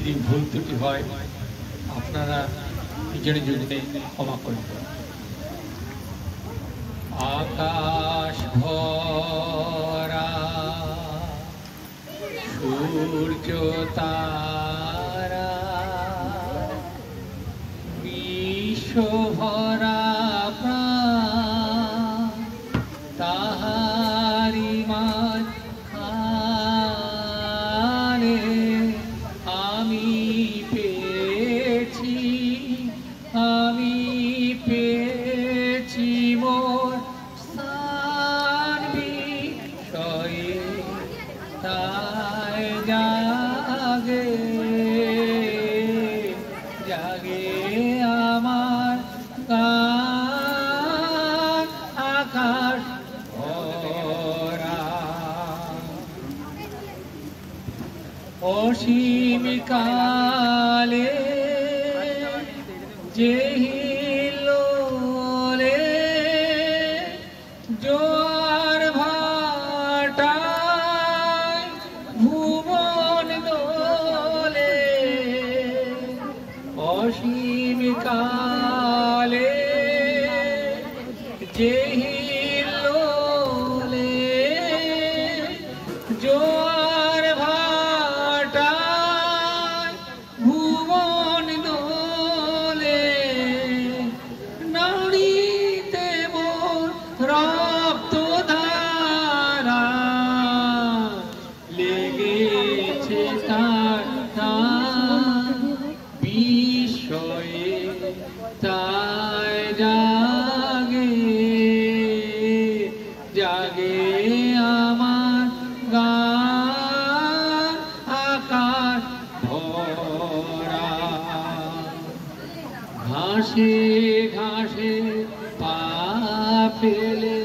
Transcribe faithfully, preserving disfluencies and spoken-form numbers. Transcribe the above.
যদি ভুল ত্রুটি হয় আপনারা নিজের জড়িতে ক্ষমা করবেন। আকাশ ভরা সূর্য তারা বিশ্ব ভরা প্রাণ তাহারি মাঝখানে আমি পেয়েছি আমি পেয়েছি মোর স্থান বিষয়ে তাই জাগে জাগে আমার গান আকাশ ভরা অসীম কালে যে হিল্লোলে জোয়ার ভাটায় ভুবন দোলে অসীম কালে যে হিল্লোলে জোয়ার ভাটায় ভুবন দোলে নাড়িতে মোর রক্ত ধারা লেগেছে তার টান বিষয়ে তাই জাগে জাগে আমার গান আকাশ ভরা ঘাসে ঘাসে পা ফেলে